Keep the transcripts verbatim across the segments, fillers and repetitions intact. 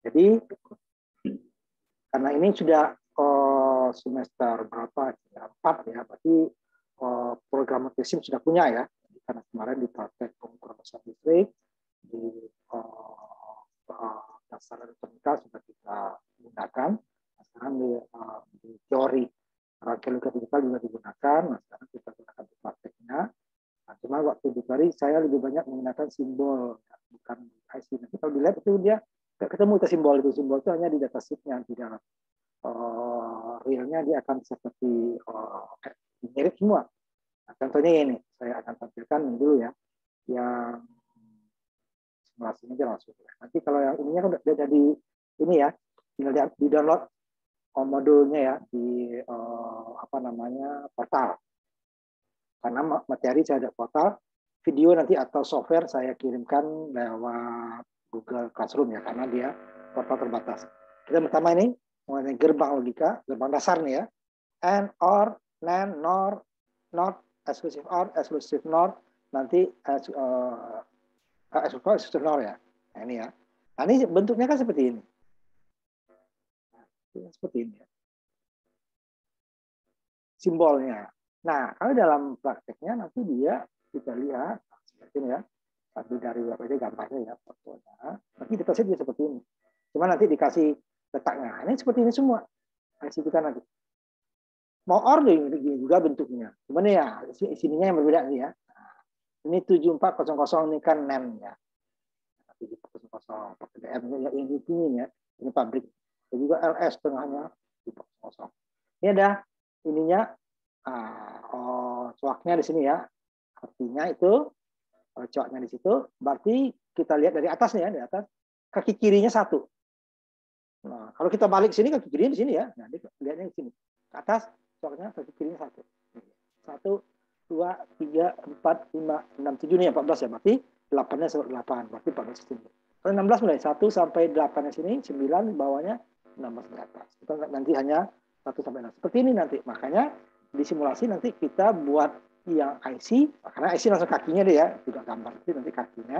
Jadi karena ini sudah oh, semester berapa? Empat ya, berarti oh, program tesim sudah punya ya. Karena kemarin di praktek pengukuran besar listrik di oh, oh, dasar elektronika sudah kita gunakan. Nah, sekarang di, uh, di teori rangkaian logika digital juga digunakan. Nah, sekarang kita gunakan di prakteknya. Nah, cuma waktu di teori saya lebih banyak menggunakan simbol, ya, bukan I C. Nanti kalau dilihat itu dia nggak ketemu itu simbol itu simbol itu hanya di datasheet-nya, di dalam uh, realnya dia akan seperti uh, mirip semua. Nah, contohnya ini saya akan tampilkan dulu ya, yang simulasinya aja langsung. Nanti kalau yang ininya kan udah jadi ini ya, tinggal di download modulnya ya di uh, apa namanya portal. Karena materi saya ada portal, video nanti atau software saya kirimkan lewat Google Classroom ya, karena dia portal terbatas. Kita pertama ini mengenai gerbang logika, gerbang dasar nih ya, and, or, nan, nor, not, exclusive or, exclusive nor, nanti uh, exclusive, exclusive nor ya. Nah ini ya. Nah ini bentuknya kan seperti ini. Nah, seperti ini ya. Simbolnya. Nah, kalau dalam prakteknya nanti dia kita lihat seperti ini ya. Satu dari apa aja gambarnya ya, fotonya. Nanti detailnya dia seperti ini. Cuma nanti dikasih letaknya. Ini seperti ini semua. Kasih kita nanti. Mau ordering juga bentuknya. Cuman ya sininya yang berbeda nih ya. Nah, ini tujuh empat nol nol ini kan N E M ya. tujuh empat nol nol P D M nya yang ini ya. Ini pabrik. Dan juga L S tengahnya tujuh empat nol nol. Ini ada ininya. Nah, oh, coaknya di sini ya. Artinya itu coaknya di situ. Berarti kita lihat dari atas nih ya, di atas kaki kirinya satu. Nah, kalau kita balik sini kaki kirinya di sini ya. Nah, lihatnya di sini. Ke atas coaknya kaki kirinya satu. Satu, dua, tiga, empat, lima, enam, tujuh nih ya, empat belas ya. Berarti delapannya sampai delapan. Berarti empat belas sini. Kalau enam belas mulai satu sampai delapan sini, sembilan bawahnya enam belas di atas. Kita nanti hanya satu sampai enam. Seperti ini nanti. Makanya di simulasi nanti kita buat yang I C, karena I C langsung kakinya deh ya, tidak gambar itu nanti kakinya.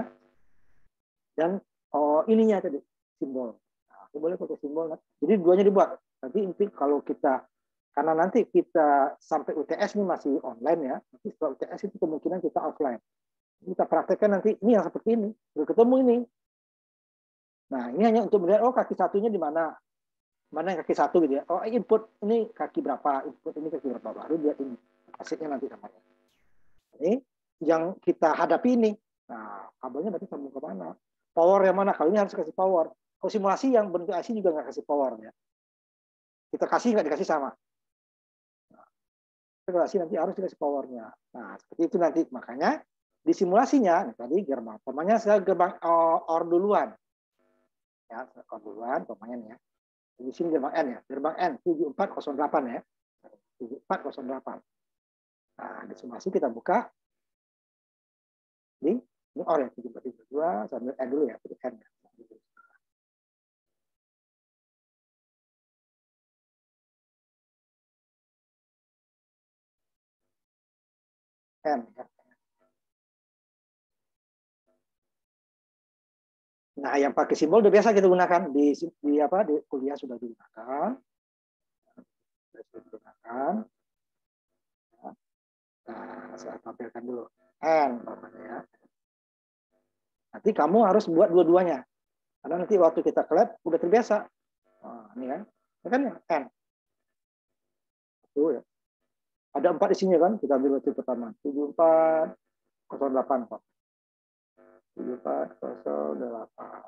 Dan oh, ininya tadi simbol. Nah, boleh pakai simbol. Jadi duanya dibuat. Nanti nanti kalau kita karena nanti kita sampai U T S ini masih online ya. Nanti setelah U T S itu kemungkinan kita offline. Kita praktekkan nanti ini yang seperti ini. Udah ketemu ini. Nah, ini hanya untuk melihat oh kaki satunya di mana. Mana yang kaki satu gitu ya. Oh, input ini kaki berapa, input ini kaki berapa, baru dia ini hasilnya nanti namanya. Ini yang kita hadapi ini. Nah, kabelnya berarti sambung ke mana? Power yang mana? Kalau ini harus kasih power. Kalau simulasi yang bentuk I C juga nggak kasih power ya. Kita kasih nggak dikasih sama. Nah, kita kasih nanti harus dikasih powernya. Nah, seperti itu nanti. Makanya di simulasinya, tadi gerbang. Pemanya saya gerbang or duluan. Ya, or duluan, pemanya nih ya. Di sini gerbang N ya, gerbang N tujuh empat nol delapan ya, tujuh empat nol delapan. Nah, di simulasi kita buka ini, ini or ya, tujuh empat tiga dua sambil N dulu ya, N ya. N ya. Nah, yang pakai simbol udah biasa kita gunakan di, di apa di kuliah sudah digunakan, sudah digunakan. Nah, saya tampilkan dulu N namanya ya. Nanti kamu harus buat dua-duanya, karena nanti waktu kita ke lab udah terbiasa. Nah, ini kan, ini kan N. Tuh ya. Ada empat di sini kan, kita ambil waktu pertama tujuh empat nol delapan Pak. tujuh empat nol delapan.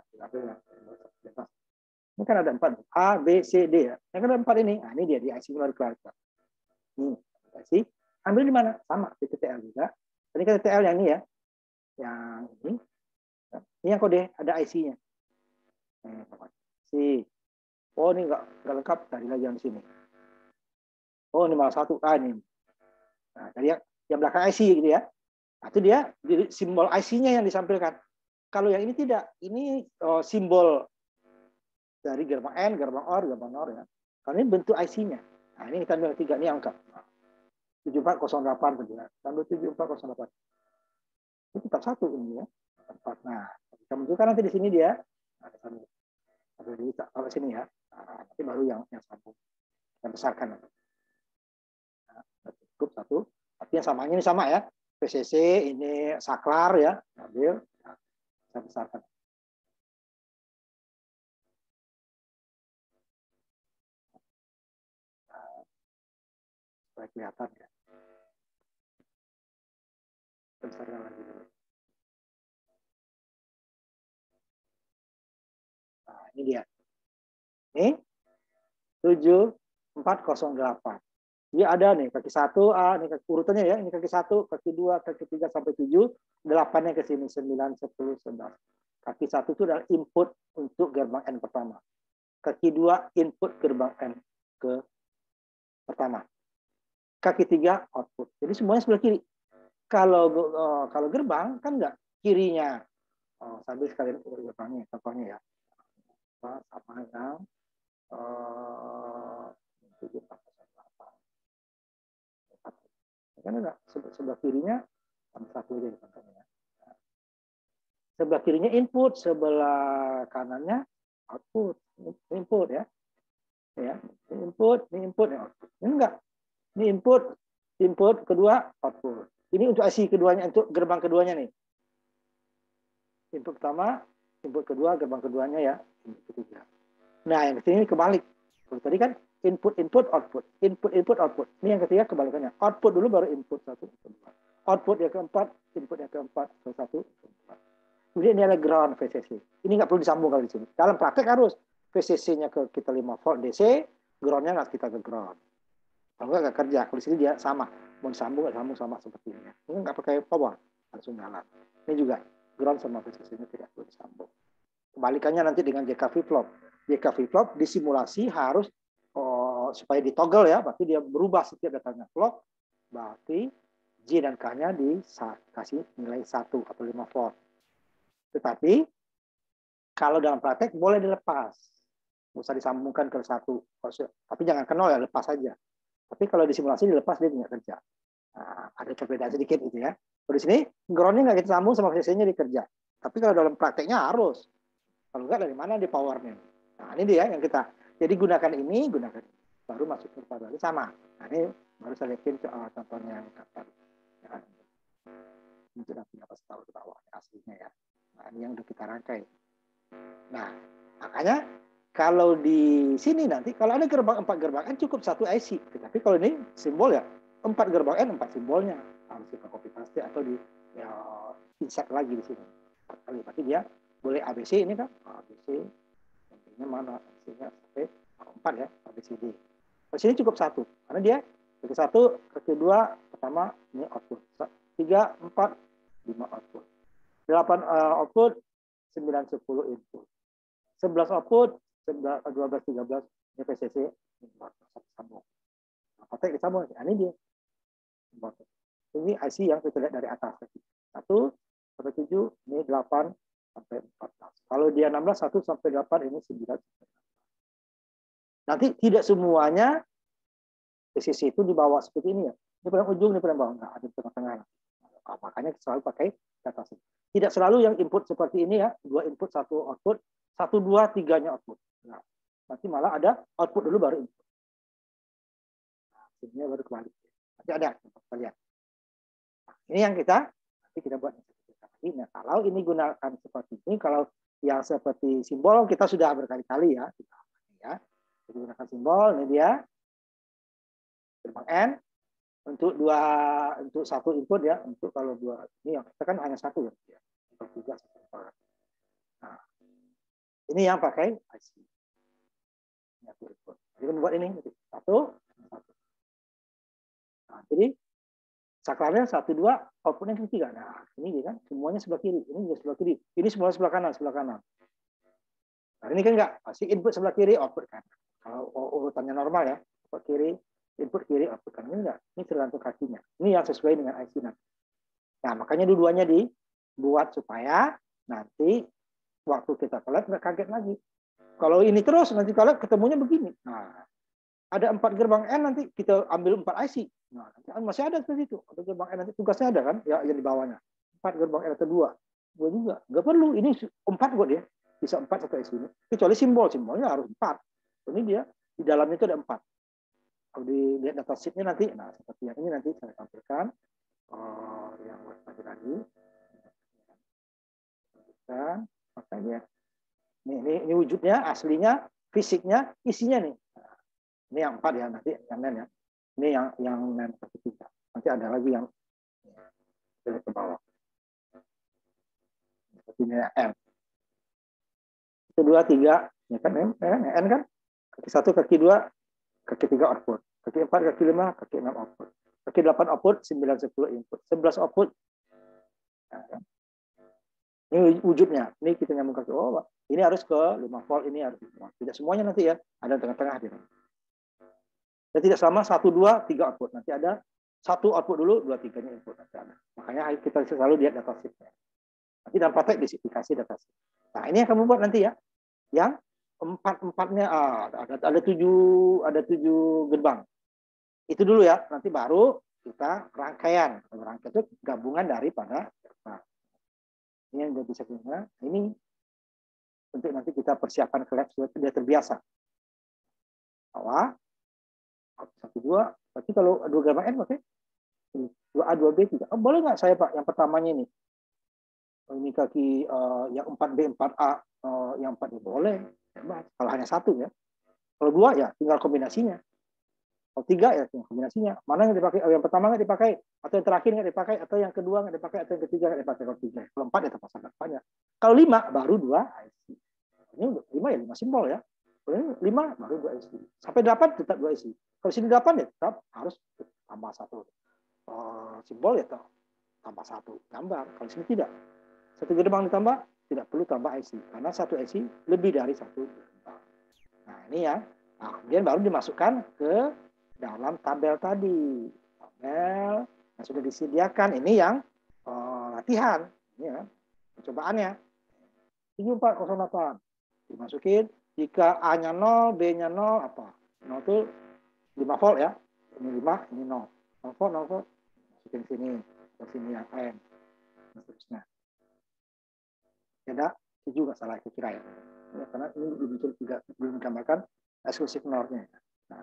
Ini kan ada empat. A, B, C, D ya. Yang kan ada empat ini. Nah, ini dia di I C keluar keluar. Ini I C. Ambil di mana? Sama di T T L juga. Ini kan T T L yang ini ya. Yang ini. Ini yang kode ada I C-nya. C. Oh, ini enggak enggak lengkap dari lagi yang di sini. Oh, ini malah satu. Ah, ini. Nah, dari yang, yang belakang I C gitu ya. Nah, itu dia simbol I C-nya yang disampaikan. Kalau yang ini tidak, ini oh, simbol dari gerbang N, gerbang O R, gerbang N O R ya. Kalau ini bentuk I C-nya. Nah, ini kita ambil tiga, ini angka. tujuh empat nol delapan, tambah tujuh empat nol delapan. Ini tetap satu ini ya. Nah, kita munculkan nanti di sini dia. Kalau sini ya, nah, nanti baru yang yang sambung, yang besarkan. Nah, cukup satu, tapi yang samanya ini sama ya, P C C ini saklar ya, ambil, nah, saya besarkan. Nah, supaya kelihatan ya. Besarkan lagi dulu. Nah, ini dia. Ini tujuh empat nol delapan. Dia ada nih kaki satu A, ini kaki urutannya ya, ini kaki satu, kaki dua, kaki tiga sampai tujuh, delapannya ke sini sembilan, sepuluh, sebelas. Kaki satu itu adalah input untuk gerbang N pertama. Kaki dua input gerbang N ke pertama. Kaki tiga output. Jadi semuanya sebelah kiri. Kalau uh, kalau gerbang kan enggak kirinya. Oh, sambil sekalian gerbangnya, contohnya ya. Sama yang uh, kan enggak sebelah kirinya sama satu aja contohnya. Sebelah kirinya input, sebelah kanannya output. Input ya. Ya, ini input, ini input, ya output. Ini enggak. Ini input, input kedua output. Ini untuk I C keduanya, untuk gerbang keduanya nih. Input pertama, input kedua, gerbang keduanya ya, input ketiga. Nah, yang ketiga ini kebalik. Kalau tadi kan input, input, output, input, input, output. Ini yang ketiga kebalikannya. Output dulu baru input satu, kedua. Output yang keempat, input yang keempat, satu, keempat. Kemudian ini adalah ground V C C. Ini nggak perlu disambung kalau di sini. Dalam praktek harus V C C-nya ke kita lima volt D C, ground-nya nggak kita ke ground. Kalau nggak kerja, kalau di sini dia sama. Mau disambung nggak sambung sama seperti ini. Ini nggak pakai power, langsung nyala. Ini juga ground sama V C C-nya tidak perlu disambung. Kebalikannya nanti dengan J K flip-flop. J K flip-flop disimulasi harus oh, supaya ditoggle ya, berarti dia berubah setiap datangnya clock, berarti J dan K-nya dikasih nilai satu atau lima volt. Tetapi kalau dalam praktek boleh dilepas. Nggak usah disambungkan ke satu. Tapi jangan ke nol ya, lepas saja. Tapi kalau disimulasi dilepas dia tidak kerja. Nah, ada perbedaan sedikit gitu ya. Kalau di sini ground-nya nggak kita sambung sama V C C-nya dikerja. Tapi kalau dalam prakteknya harus. Kalau nggak dari mana di powernya. Nah ini dia yang kita. Jadi gunakan ini, gunakan ini. Baru masuk ke power sama. Nah ini baru saya lihatin contohnya yang kapan. Ya. Ini sudah punya pas tahu ke bawah aslinya ya. Nah ini yang udah kita rangkai. Nah makanya kalau di sini nanti, kalau ada gerbang empat gerbang N cukup satu I C. Tapi kalau ini simbol ya, empat gerbang N, empat simbolnya. Harus kita copy paste atau di ya, insert lagi di sini. Kali berarti dia boleh A B C ini kan, A B C. Ini mana A B C-nya sampai empat ya, A B C D. Di sini cukup satu, karena dia kaki satu, kaki dua, pertama ini output. Tiga, empat, lima output. Delapan uh, output, sembilan, sepuluh input. Sebelas output, dua belas, tiga belas, ini V C C, sambung. Kotak disambung, ini dia. Ini I C yang kita lihat dari atas. satu sampai tujuh, ini delapan sampai empat belas. Kalau dia enam belas, satu sampai delapan, ini sembilan. Nanti tidak semuanya V C C itu dibawa seperti ini ya. Ini paling ujung, ini paling bawah. Nggak ada di tengah-tengah. Nah, makanya selalu pakai data sheet. Tidak selalu yang input seperti ini ya. Dua input, satu output. Satu, dua, tiganya output. Nah, nanti malah ada output dulu baru input. Nah, ini baru kembali. Nanti ada. Kita lihat. Nah, ini yang kita nanti kita buat. Nah, kalau ini gunakan seperti ini, kalau yang seperti simbol kita sudah berkali-kali ya. Kita, ya. Kita gunakan simbol. Ini dia. Gerbang N. Untuk dua, untuk satu input ya. Untuk kalau dua, ini yang kita kan hanya satu ya. Untuk tiga, nah, ini yang pakai I C. Jadi kan buat ini satu, satu. Nah, jadi saklarnya satu dua, outputnya ketiga. Nah ini kan semuanya sebelah kiri, ini juga sebelah kiri, ini semua sebelah kanan, sebelah kanan. Nah ini kan enggak, pasti input sebelah kiri, output kanan. Kalau urutannya normal ya, output kiri, input kiri, output kanan. Ini enggak, ini tergantung kakinya. Ini yang sesuai dengan I C nanti. Nah makanya dua-duanya dibuat supaya nanti waktu kita collab nggak kaget lagi. Kalau ini terus nanti collab ketemunya begini. Nah, ada empat gerbang N nanti kita ambil empat I C. Nah, nanti masih ada seperti itu. Ada gerbang N nanti tugasnya ada kan? Ya yang di bawahnya. Empat gerbang N atau dua. Dua juga. Nggak perlu. Ini empat kok dia. bisa empat satu I C. Kecuali simbol, simbolnya harus empat. Ini dia di dalamnya itu ada empat. Kalau dilihat data sheet-nya nanti, nah seperti yang ini nanti saya tampilkan. Oh, yang tadi tadi. Dan makanya ini, ini, ini wujudnya, aslinya, fisiknya, isinya nih. Nah, ini yang empat ya nanti yang lain ya. Ini yang yang lain ketiga. Nanti ada lagi yang ke bawah. Seperti ini M. Itu dua tiga, ya kan M, N kan? Kaki satu, kaki dua, kaki tiga output, kaki empat, kaki lima, kaki enam output, kaki delapan output, sembilan, sepuluh input, sebelas output. Nah, kan? Ini wujudnya. Ini kita nyambung kaki. Oh, ini harus ke lima volt, ini harus lima. Tidak semuanya nanti ya, ada tengah-tengah dia. Dan tidak sama satu, dua, tiga output. Nanti ada satu output dulu, dua, tiganya input. Nanti ada. Makanya kita selalu lihat data sheet-nya. Nanti dalam praktek dikasih data sheet. Nah, ini yang kamu buat nanti ya. Yang empat-empatnya ah, ada, ada tujuh ada tujuh gerbang. Itu dulu ya. Nanti baru kita rangkaian. Rangkaian itu gabungan daripada gerbang. Ini yang bisa kita. Ini untuk nanti kita persiapkan ke lab supaya dia terbiasa. Bahwa satu dua. Tapi kalau dua gerbang N oke. dua A dua B tiga. Oh, boleh nggak saya Pak yang pertamanya ini? Ini kaki uh, yang empat B empat A uh, yang empat B boleh. Kalau hanya satu ya. Kalau dua ya tinggal kombinasinya. Kalau tiga ya tinggal kombinasinya. Mana yang dipakai? Oh, yang pertama nggak dipakai, atau yang terakhir nggak dipakai, atau yang kedua nggak dipakai, atau yang ketiga nggak dipakai. Kalau tiga, kalau empat ya terpasang banyak. Kalau lima baru dua I C. Ini lima ya lima simbol ya. Kalau ini lima baru dua I C. Sampai delapan tetap dua I C. Kalau sini delapan ya tetap harus tambah satu uh, simbol ya tambah satu gambar. Kalau sini tidak. Satu gerbang ditambah, tidak perlu tambah I C. Karena satu I C lebih dari satu gerbang. Nah, ini ya. Nah, kemudian baru dimasukkan ke dalam tabel tadi. Tabel yang sudah disediakan. Ini yang uh, latihan. Ini ya, percobaannya. tujuh empat nol delapan. Dimasukin. Jika A-nya nol, B-nya nol, apa? nol itu lima volt ya. Ini lima, ini nol. nol volt, nol volt. Masukin sini. Ke sini yang N. Dan seterusnya. Tidak, itu juga salah itu kira ya. Ya, karena ini belum tidak belum digambarkan eksklusif nornya. Nah.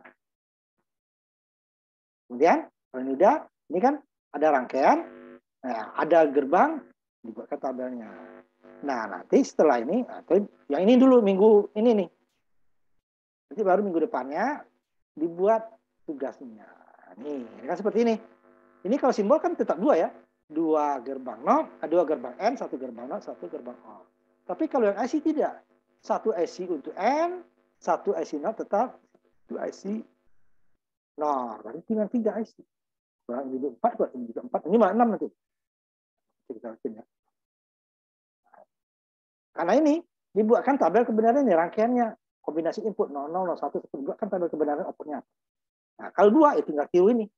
Kemudian kalau ini udah, ini kan ada rangkaian, nah, ada gerbang, dibuatkan tabelnya. Nah nanti setelah ini, atau yang ini dulu minggu ini nih, nanti baru minggu depannya dibuat tugasnya. Nih, ini kan seperti ini. Ini kalau simbol kan tetap dua ya. Dua gerbang not, dua gerbang N, satu gerbang not, satu gerbang O. Tapi kalau yang I C tidak. Satu I C untuk N, satu I C not tetap, dua I C not. Berarti tinggal tiga I C. Kurang ini empat, buat ini juga empat. Ini malah enam nanti. Kita ya. Karena ini dibuatkan tabel kebenarannya, rangkaiannya. Kombinasi input nol nol nol satu, dibuatkan tabel kebenaran outputnya. Nah, kalau dua, itu tinggal tiru ini.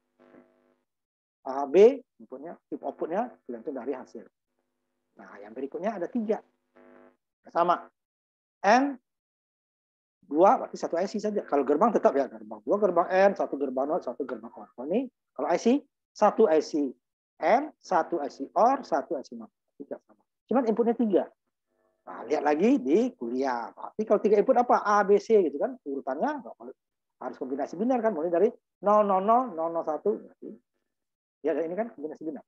A, B, inputnya, outputnya tergantung dari hasil. Nah, yang berikutnya ada tiga. Sama. N, dua, berarti satu I C saja. Kalau gerbang tetap ya, gerbang dua, gerbang N, satu gerbang not, satu gerbang O. Kalau ini, kalau I C, satu I C N, satu I C OR, satu I C not. Tidak sama. Cuman inputnya tiga. Nah, lihat lagi di kuliah. Tapi kalau tiga input apa? A, B, C gitu kan. Urutannya harus kombinasi binar kan. Mulai dari nol nol nol, nol nol satu. Ya, ini kan kombinasi binar.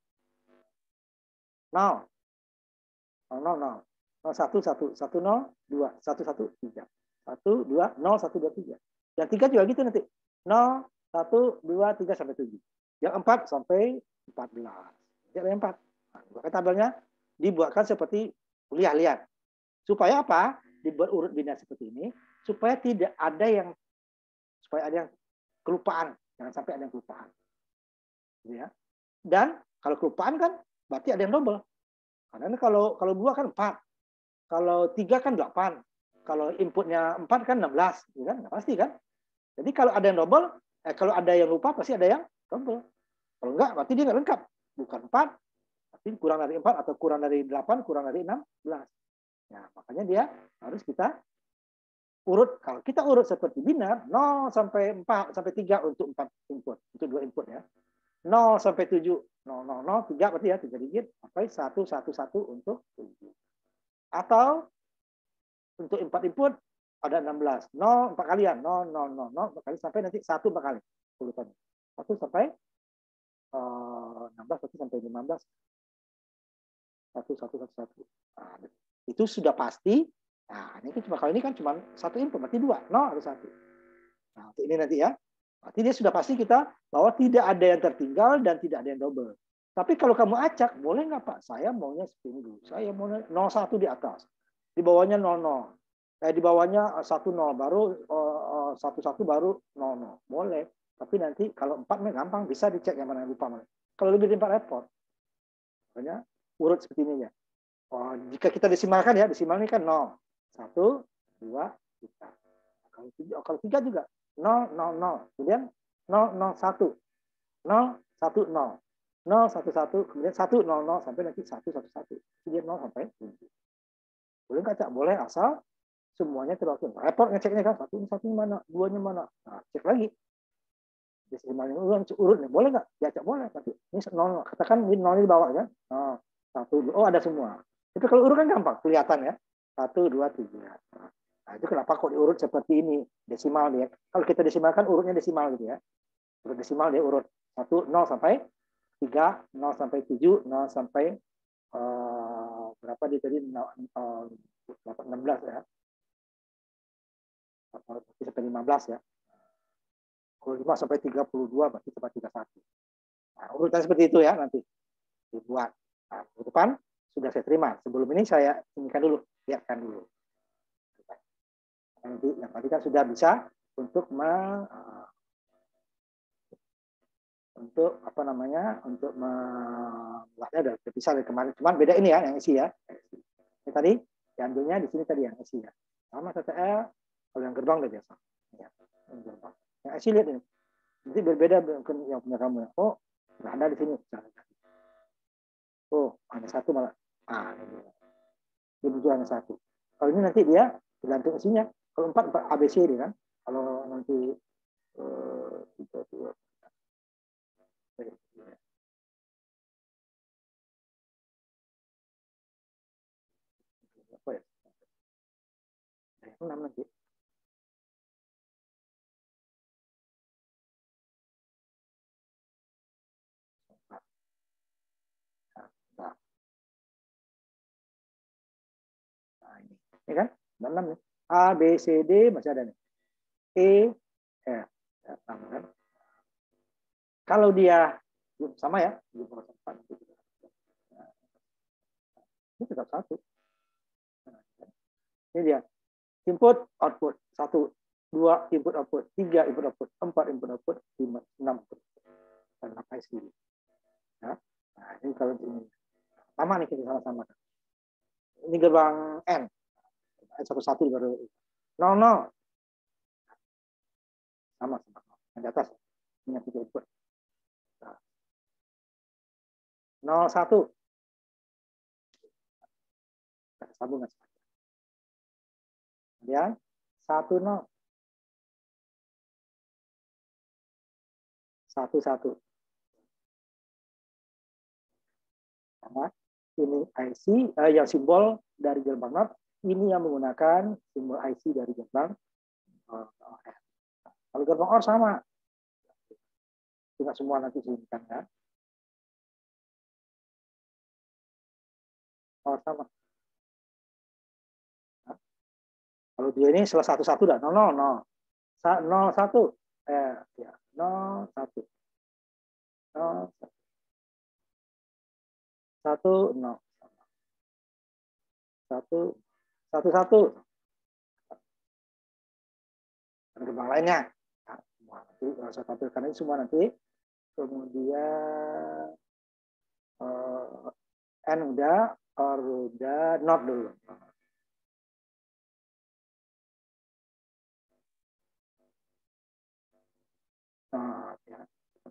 nol, nol nol, nol satu satu, satu nol, dua, satu satu tiga. satu dua nol satu dua tiga. Yang tiga juga gitu nanti. nol satu dua tiga sampai tujuh. Yang empat sampai empat belas. Yang empat. Nah, tabelnya dibuatkan seperti kuliah lihat. Supaya apa? Dibuat urut binar seperti ini supaya tidak ada yang supaya ada yang kelupaan. Jangan sampai ada yang kelupaan. Ya. Dan kalau kelupaan kan berarti ada yang double. Karena kalau kalau dua kan empat. Kalau tiga kan delapan. Kalau inputnya empat kan enam belas. Ya kan? Nggak pasti kan? Jadi kalau ada yang double, eh, kalau ada yang lupa pasti ada yang double. Kalau enggak, berarti dia nggak lengkap. Bukan empat, berarti kurang dari empat atau kurang dari delapan, kurang dari enam belas. Nah, makanya dia harus kita urut. Kalau kita urut seperti binar, nol sampai empat, sampai tiga untuk empat input. Untuk dua input ya. nol sampai tujuh, nol nol nol, tiga berarti ya, tiga digit, sampai satu satu satu untuk tujuh. Atau untuk empat input ada enam belas. nol empat kalian. nol, nol, nol, nol empat kali sampai nanti satu empat kali. Urutannya. satu sampai uh, enam belas, satu sampai lima belas. satu, satu, satu, satu. Nah, itu sudah pasti. Nah, ini cuma kalau ini kan cuma satu input, berarti dua. nol ada satu. Nah, ini nanti ya. Berarti dia sudah pasti kita bahwa tidak ada yang tertinggal dan tidak ada yang double. Tapi kalau kamu acak, boleh nggak Pak? Saya maunya spin dulu. Saya mau nol satu di atas. Di bawahnya nol nol. Eh, di bawahnya satu nol. Baru uh, satu satu baru nol nol. Boleh. Tapi nanti kalau empat gampang. Bisa dicek yang mana lupa. Kalau lebih dari empat repot. Makanya urut seperti ini ya. Oh, jika kita desimalkan ya. Desimal ini kan nol. satu, dua, tiga. Kalau tiga, kalau tiga juga. nol, nol, nol. Kemudian nol, nol, satu. nol, satu, nol. nol, satu, satu, kemudian satu, nol, nol, sampai nanti satu, satu, satu. Kemudian nol sampai tujuh. Boleh nggak, Cak? Boleh, asal semuanya terwakil. Repot ngeceknya kan, satu, satu mana, duanya mana. Nah, cek lagi. Desimalnya urut, urut nih. Boleh nggak? Ya, Cak, boleh. Tapi ini nol, katakan ini nol di bawah kan. Oh, satu, oh ada semua. Tapi kalau urut kan gampang, kelihatan ya. Satu, dua, tiga. Nah, itu kenapa kok diurut seperti ini? Desimal dia. Kalau kita desimalkan urutnya desimal gitu ya. Urut desimal dia urut satu, nol sampai tiga, nol sampai tujuh, nol sampai uh, berapa dia tadi, uh, enam belas ya. Sampai lima belas ya. Kalau lima sampai tiga puluh dua berarti sampai tiga puluh satu. Nah, urutan seperti itu ya nanti dibuat. Nah, depan sudah saya terima. Sebelum ini saya inikan dulu, lihatkan dulu. Nanti yang tadi kan sudah bisa untuk me, uh, untuk apa namanya untuk membuatnya dari terpisah dari kemarin. Cuman beda ini ya yang isi ya. Ini tadi diambilnya di sini tadi yang isi ya. Sama T T L, kalau yang gerbang udah biasa. Ya, yang gerbang. Yang isi lihat ini. Nanti berbeda mungkin yang punya kamu. Oh, nggak ada di sini. Oh, hanya satu malah. Ah, ini. Dia butuh hanya satu. Kalau ini nanti dia tergantung isinya. Kalau empat, empat A B C dia kan. Kalau nanti uh, tiga, dua, apa ya? enam nanti. Nah, nah ini. Ini kan? enam nih. A, B, C, D masih ada nih. E, F. Ya, sama kan? Kalau dia sama ya, ini tetap satu. Ini dia. Input, output. Satu, dua, input, output. Tiga, input, output. Empat, input, output. Lima, enam, input. Dan apa sih? Ya. Nah, ini kalau ini. Sama nih kita sama-sama. Ini gerbang N. Satu satu baru nol nol. Sama sama. Yang di atas. Ini yang tiga input. Nol satu. Sambungan. Kemudian satu nol. Satu satu. Sama. Ini I C eh, yang simbol dari gerbang not. Ini yang menggunakan simbol I C dari gerbang uh, kalau gerbang O R sama. Tidak semua nanti diinginkan ya. O R sama. Nah, kalau dia ini salah satu satu dah nol nol nol nol satu eh ya nol satu nol satu nol satu satu satu dan gerbang lainnya. Nah, semua nanti saya tampilkan ini semua nanti. Kemudian uh, N udah, or udah, not dulu. Nah, ya.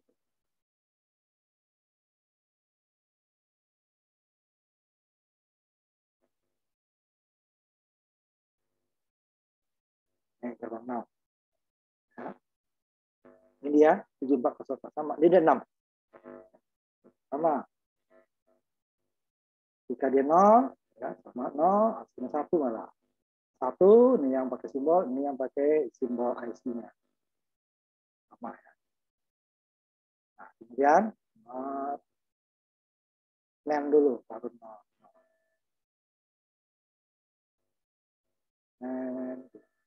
Ini gerbang nol. Nah, ini dia tujuh empat sama. Dia ada enam. Sama. Jika dia nol, ya, sama nol, hasilnya satu malah. Satu, ini yang pakai simbol, ini yang pakai simbol I C-nya. Sama ya. Nah, kemudian uh, name dulu, baru nol. Name.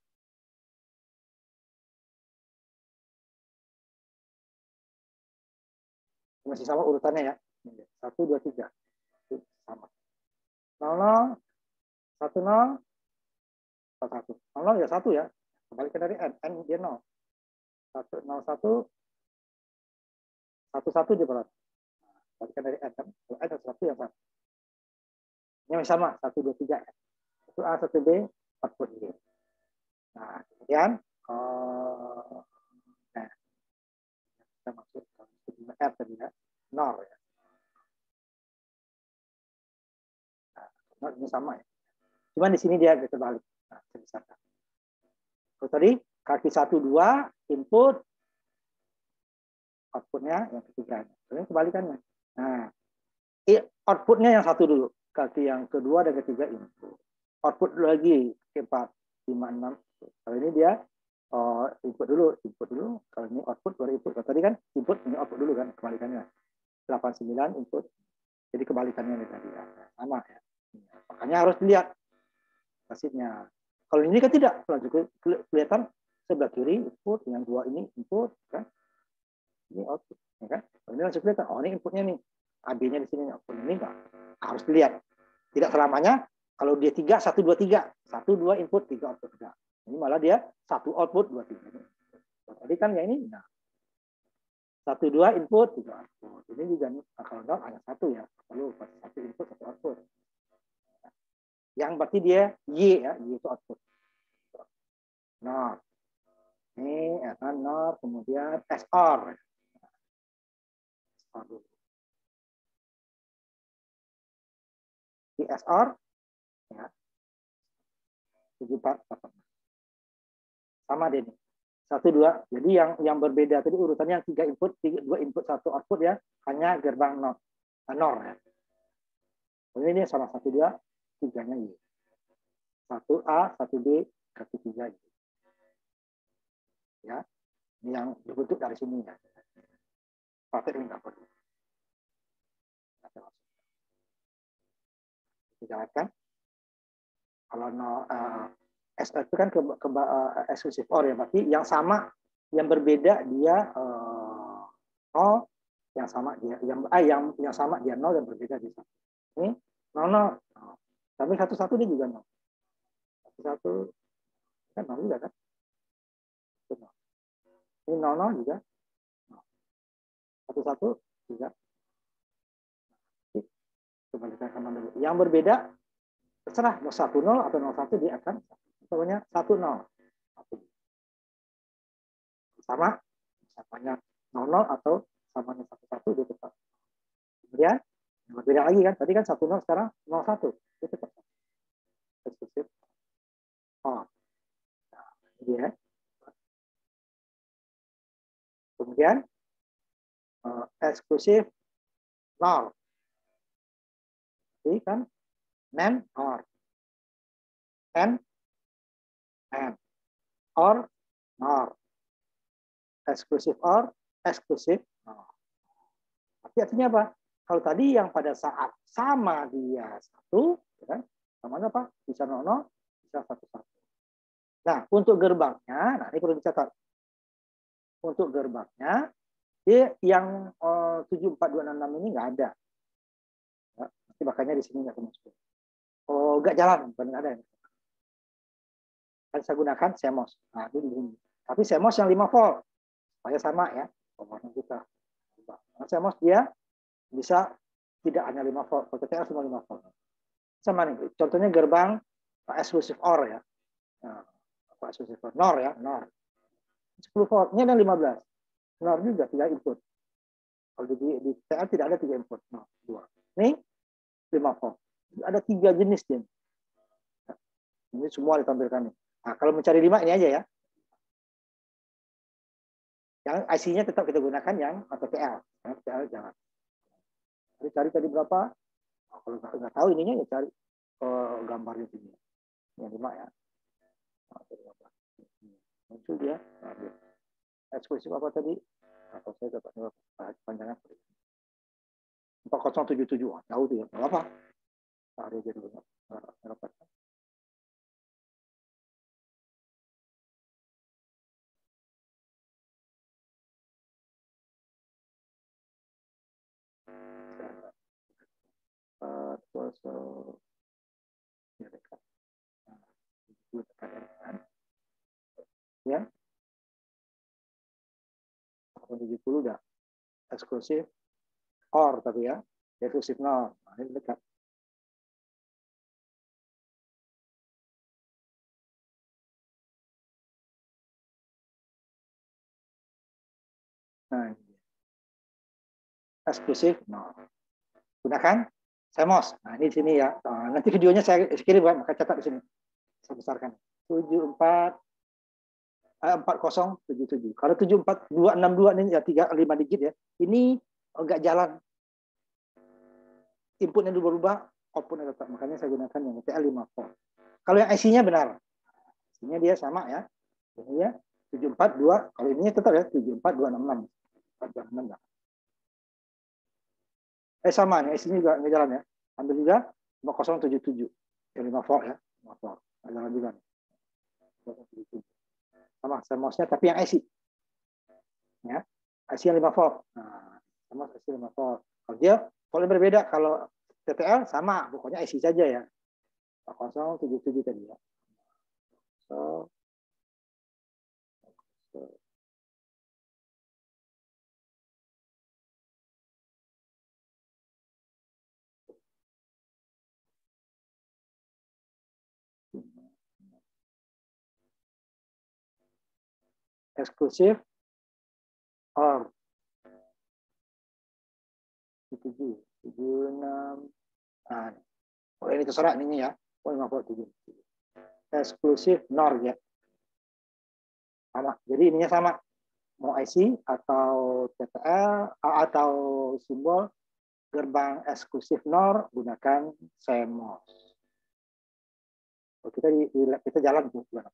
Masih sama urutannya ya. Satu, dua, tiga. Sama. Nol, nol, satu, nol, satu. Nol, nol ya satu ya. Kembalikan dari N. N dia nol. Satu, nol, satu, satu, satu dia berat. Kembalikan dari N. Kalau N satu yang satu. Ini sama. Satu, dua, tiga. Satu A, satu B, output Y. Nah, kemudian uh, nah, kita masuk ke R tadi ya. Nol ya. Nah, ini sama ya. Cuma di sini dia terbalik. Nah, kalau tadi kaki satu dua input, outputnya yang ketiga. Ini kebalikannya. Nah, outputnya yang satu dulu, kaki yang kedua dan ketiga input. Output lagi empat, lima, enam. Kalau ini dia uh, input dulu, input dulu. Kalau ini output baru input. Kalau tadi kan input ini output dulu kan, kebalikannya. delapan sembilan input. Jadi kebalikannya ini tadi ya. Sama ya. Makanya harus dilihat hasilnya. Kalau ini kan tidak, kelihatan sebelah kiri input, yang dua ini input kan. Ini output, ya kan? Kalau ini langsung kelihatan, oh ini inputnya nih, A B-nya di sini, output ini enggak. Harus dilihat. Tidak selamanya kalau dia tiga, satu, dua, tiga, satu, dua input, tiga output enggak. Ini malah dia satu output, dua, tiga. Tadi kan ya ini, nah. Satu, dua input, tiga output. Ini juga kalau enggak hanya satu ya, perlu satu input, satu output. Yang berarti dia Y ya, Y itu output. Nah, ini akan nol, kemudian S R. Di S R ya, tujuh empat sama deh nih. Satu dua. Jadi yang yang berbeda tadi urutannya yang tiga input, tiga, dua input satu output ya, hanya gerbang nol, nol ya. Ini sama satu dua, tiganya Y. Satu A, satu B, kaki tiga Y. Ya, ini yang dibentuk dari sini ya. Pakai ini nggak perlu. Dijalankan. Kalau no, uh, S itu kan ke, ke uh, exclusive or ya, berarti yang sama, yang berbeda dia uh, nol, yang sama dia yang ah yang yang sama dia nol, yang berbeda dia satu. Ini nol nol, tapi satu satu dia juga nol. Satu satu kan nol juga kan? Ini nol nol juga. Satu satu juga. Kembalikan sama dulu. Yang berbeda terserah mau satu nol atau nol satu dia akan pokoknya satu nol. Sama samanya nol nol atau samanya satu satu dia tetap. Kemudian yang berbeda lagi kan, tadi kan satu nol, sekarang nol satu dia tetap eksklusif. Oh. Nah, dia. Kemudian uh, eksklusif nol. Jadi kan nan or n n or nor, eksklusif or eksklusif nor. Tapi artinya apa? Kalau tadi yang pada saat sama dia satu, kan? Samanya apa? Bisa nol nol, bisa satu satu. Nah, untuk gerbangnya, nah ini perlu dicatat. Untuk gerbangnya, dia yang uh, tujuh empat dua enam enam ini nggak ada. Ya, makanya di sini nggak termasuk. Oh, nggak jalan, bukan nggak ada. Kan saya gunakan C M O S. Nah, ini di sini. Tapi C M O S yang lima volt, supaya sama ya. Powernya kita. Nah, C M O S dia bisa tidak hanya lima volt, kalau T T L cuma lima volt. Sama nih, contohnya gerbang eksklusif or ya. Nah, eksklusif or, nor ya, nor. sepuluh volt, ini ada lima belas. Nor juga tiga input. Kalau di, di T T L tidak ada tiga input, nor, dua. Ini lima volt. Ada tiga jenis dia. Ini semua ditampilkan nih. Nah, kalau mencari lima ini aja ya. Yang I C-nya tetap kita gunakan yang T T L. Yang T T L jangan. Jadi cari tadi berapa? Nah, kalau nggak tahu ininya ya cari uh, gambarnya sini. Yang lima ya. Muncul dia. Eksklusif apa tadi? Atau saya dapat panjangan empat nol tujuh tujuh. Jauh tuh ya. Enggak apa. Taruh aja dulu. Ya, tujuh puluh udah eksklusif or tapi ya eksklusif nol. Nah, ini dekat. Nah, ini eksklusif nol. Gunakan Semos. Nah, ini di sini ya. Nah, nanti videonya saya kirim, maka catat di sini. Saya besarkan. tujuh empat empat nol tujuh tujuh. Kalau tujuh empat dua enam dua ini ya tiga lima digit ya. Ini enggak jalan. Inputnya berubah, outputnya tetap. Makanya saya gunakan yang T L lima volt. Kalau yang I C-nya benar. I C-nya dia sama ya. Ini ya tujuh empat dua, kalau ini tetap ya tujuh empat dua enam enam. empat dua enam enam. Eh sama nih, I C-nya juga enggak jalan ya. Ambil juga empat nol tujuh tujuh. Yang lima volt ya. lima volt. Enggak jalan juga. Sama semosnya tapi yang I C. Ya. I C yang lima volt. Nah, sama I C lima volt. Kalau dia voltnya berbeda, kalau T T L sama, pokoknya I C saja ya. empat nol tujuh tujuh tadi ya. So, so. Eksklusif or tujuh tujuh enam. Nah, oh ini terserah ini ya. Oh lima puluh tujuh. Eksklusif nor ya. Sama. Jadi ininya sama. Mau I C atau T T L atau simbol gerbang eksklusif nor gunakan Semos. Oh, kita di, di kita jalan tuh. Nah.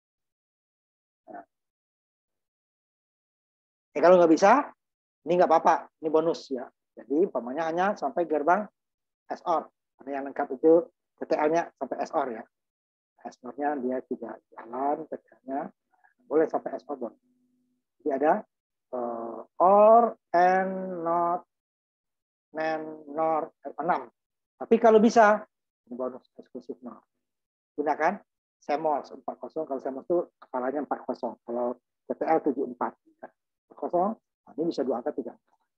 Eh, kalau nggak bisa, ini nggak apa-apa. Ini bonus ya. Jadi umpamanya hanya sampai gerbang S O R. Karena yang lengkap itu T T L-nya sampai S O R ya. S O R-nya dia tidak jalan, T T L-nya boleh sampai S O R. Jadi ada uh, or and not and nor enam. Tapi kalau bisa ini bonus eksklusif nor. Gunakan Semos empat nol. Kalau Semos itu kepalanya empat nol. Kalau T T L tujuh empat. empat nol, nah ini bisa dua angka tiga.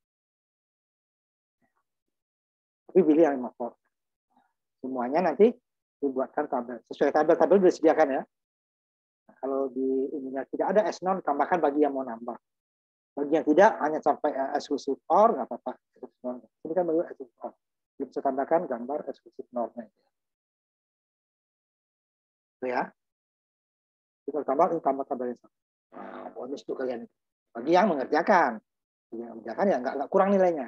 Tapi pilih yang lima volt. Semuanya nanti dibuatkan tabel. Sesuai tabel-tabel disediakan ya. Nah, kalau di ininya tidak ada S nol, tambahkan bagi yang mau nambah. Bagi yang tidak, hanya sampai eksklusif or, nggak apa-apa. Ini kan baru eksklusif or. Jadi bisa tambahkan gambar eksklusif nornya. Itu ya. Kita tambah, ini tambah tabelnya. Nah, bonus untuk kalian. Bagi yang mengerjakan. Yang mengerjakan ya nggak kurang nilainya.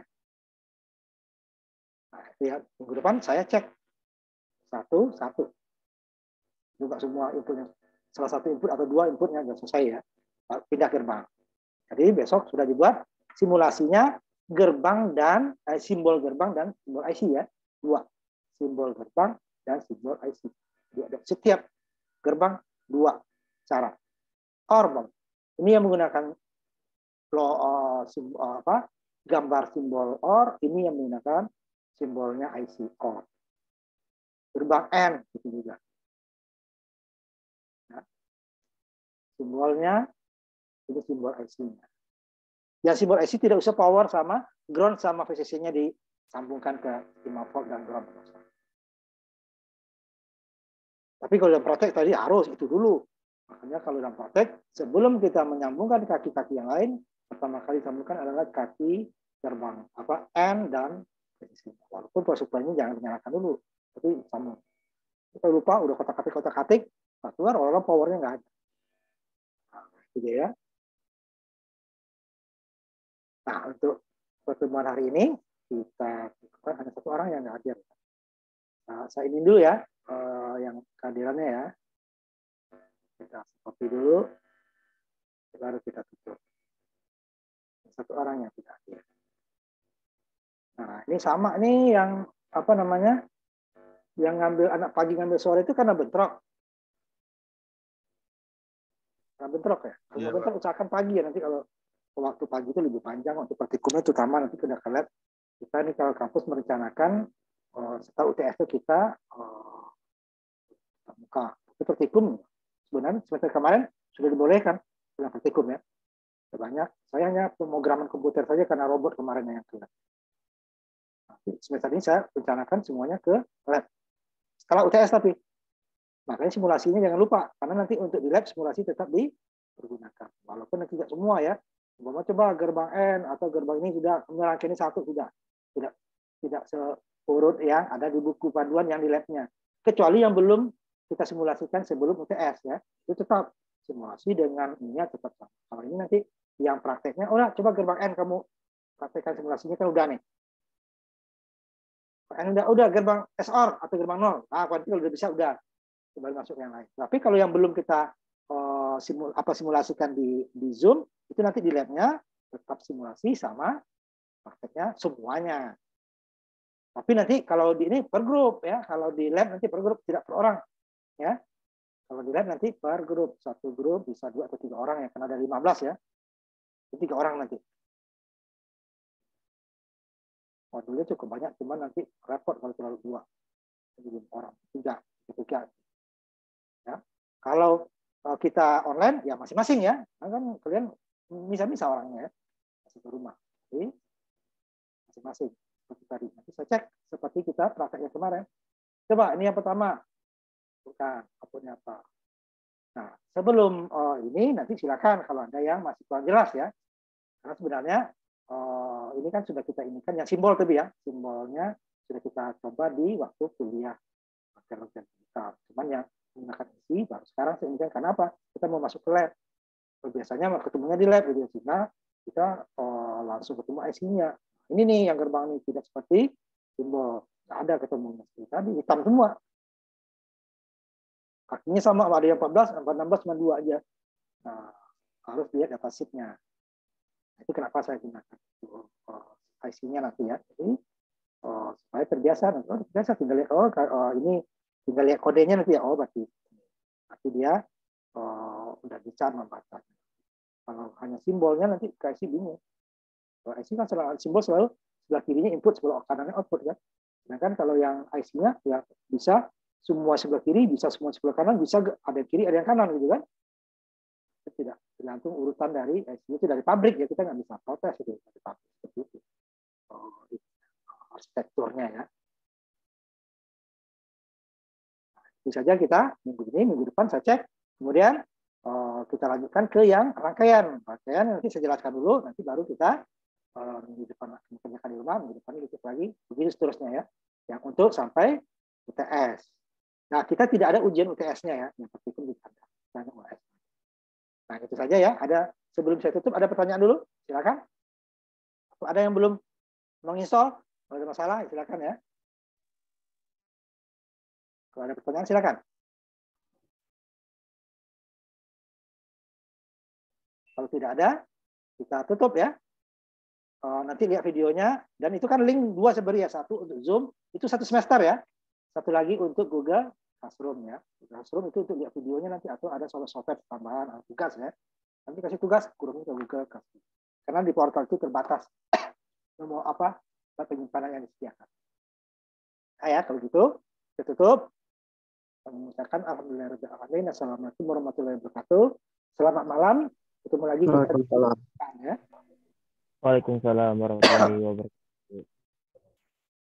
Nah, lihat minggu depan saya cek satu satu juga semua inputnya, salah satu input atau dua inputnya sudah selesai ya, pindah gerbang. Jadi besok sudah dibuat simulasinya gerbang dan eh, simbol gerbang dan simbol I C ya, dua simbol gerbang dan simbol I C. Jadi setiap gerbang dua cara. Or ini yang menggunakan uh, simbol, uh, apa gambar simbol or, ini yang menggunakan simbolnya I C or. Gerbang N itu juga. Nah, simbolnya ini simbol I C-nya. Ya simbol I C tidak usah power sama ground sama V C C-nya disambungkan ke lima volt dan ground. Tapi kalau dalam praktek tadi harus itu dulu. Makanya kalau dalam praktek sebelum kita menyambungkan kaki-kaki yang lain, pertama kali sambungkan adalah kaki gerbang apa N dan V C C. Walaupun power supply-nya jangan dinyalakan dulu, tapi sambung. Kita lupa udah kotak-katik kotak-katik, keluar orang powernya nggak ada. Nah, gitu ya. Nah, untuk pertemuan hari ini kita bukan hanya satu orang yang nggak hadir. Nah, saya ini dulu ya uh, yang kehadirannya ya. Kita copy dulu, baru kita tutup. Satu orang yang tidak hadir. Nah, ini sama nih yang apa namanya? Yang ngambil anak pagi ngambil sore itu karena bentrok. Karena bentrok ya. Kalau ya, bentrok usahakan pagi ya, nanti kalau waktu pagi itu lebih panjang, waktu praktikumnya terutama nanti sudah ke lab. Kita nih kalau kampus merencanakan uh, setelah U T S itu kita uh, muka. Itu praktikum sebenarnya semester kemarin sudah dibolehkan dengan praktikum ya. Banyak. Saya hanya pemrograman komputer saja karena robot kemarin yang ke lab. Semester ini saya rencanakan semuanya ke lab. Setelah U T S tapi. Makanya simulasinya jangan lupa. Karena nanti untuk di lab simulasi tetap dipergunakan. Walaupun nanti tidak semua ya. Coba coba gerbang N atau gerbang ini sudah, rangkaian ini satu sudah. Tidak tidak seurut yang ada di buku panduan yang di labnya. Kecuali yang belum kita simulasikan sebelum U T S ya. Itu tetap simulasi dengan ini tetap sama. Kalau ini nanti yang prakteknya, oh coba gerbang N kamu praktekkan simulasinya kan udah nih. N udah udah gerbang S R atau gerbang nol. Nah, kalau udah bisa udah. Coba masuk yang lain. Tapi kalau yang belum kita uh, simul apa simulasikan di di Zoom, itu nanti di labnya tetap simulasi sama prakteknya semuanya. Tapi nanti kalau di ini per grup ya, kalau di lab nanti per grup tidak per orang ya. Kalau di lab nanti per grup, satu grup bisa dua atau tiga orang ya, karena ada lima belas ya. Itu tiga orang nanti. Modulnya cukup banyak, cuman nanti repot kalau terlalu dua. Jadi orang tiga, tiga. Ya. Kalau kita online ya masing-masing ya, kan kalian bisa-bisa orangnya ya, masih ke rumah. Jadi masing-masing. Seperti tadi. Nanti saya cek seperti kita prakteknya kemarin. Coba ini yang pertama. Bukan outputnya apa. Nah, sebelum oh, ini nanti silakan kalau ada yang masih kurang jelas ya. Karena sebenarnya oh, ini kan sudah kita inikan yang simbol tadi ya. Simbolnya sudah kita coba di waktu kuliah. Cuman yang menggunakan isi baru sekarang saya inikan karena apa? Kita mau masuk ke lab. Biasanya ketemunya di lab di sini kita oh, langsung ketemu I C-nya. Ini nih yang gerbang ini tidak seperti simbol. Nggak ada ketemunya. Tadi hitam semua. Kakinya sama, ada yang empat belas, enam belas, cuma dua aja. Nah, harus lihat data sheet-nya. Itu kenapa saya gunakan I C-nya nanti ya. Jadi, oh, supaya terbiasa. Nanti oh, terbiasa tinggal lihat, oh, oh ini tinggal lihat kodenya nanti ya. Oh, berarti, berarti dia oh, udah bisa membaca. Kalau hanya simbolnya nanti ke I C bingung. Kalau I C kan selalu, simbol selalu sebelah kirinya input, sebelah kanannya output kan. Sedangkan kalau yang I C-nya ya bisa semua sebelah kiri, bisa semua sebelah kanan, bisa ada kiri, ada yang kanan gitu kan. Tidak tergantung urutan dari I C itu dari pabrik ya, kita nggak bisa protes itu dari pabrik seperti itu. Oh, arsitekturnya ya. Nah, itu saja kita minggu ini, minggu depan saya cek. Kemudian oh, kita lanjutkan ke yang rangkaian. Rangkaian nanti saya jelaskan dulu, nanti baru kita oh, minggu depan mengerjakan di rumah, minggu depan kita lagi, begitu seterusnya ya. Yang untuk sampai U T S. Nah, kita tidak ada ujian U T S-nya ya, yang praktikum tidak ada. Nah, itu saja ya. Ada sebelum saya tutup ada pertanyaan dulu, silakan. Ada yang belum menginstall, kalau ada masalah silakan ya. Kalau ada pertanyaan silakan. Kalau tidak ada, kita tutup ya. Nanti lihat videonya dan itu kan link dua sebenarnya, satu untuk Zoom, itu satu semester ya. Satu lagi untuk Google Classroom ya. Classroom itu untuk lihat videonya nanti atau ada software tambahan atau tugas ya. Nanti kasih tugas kurungnya ke Google Classroom. Karena di portal itu terbatas mau apa penyimpanan yang disediakan. Nah ya kalau gitu kita tutup. Mengucapkan alhamdulillah. Assalamualaikum warahmatullahi wabarakatuh. Selamat malam. Ketemu lagi. Waalaikumsalam. Ya. Waalaikumsalam warahmatullahi wabarakatuh.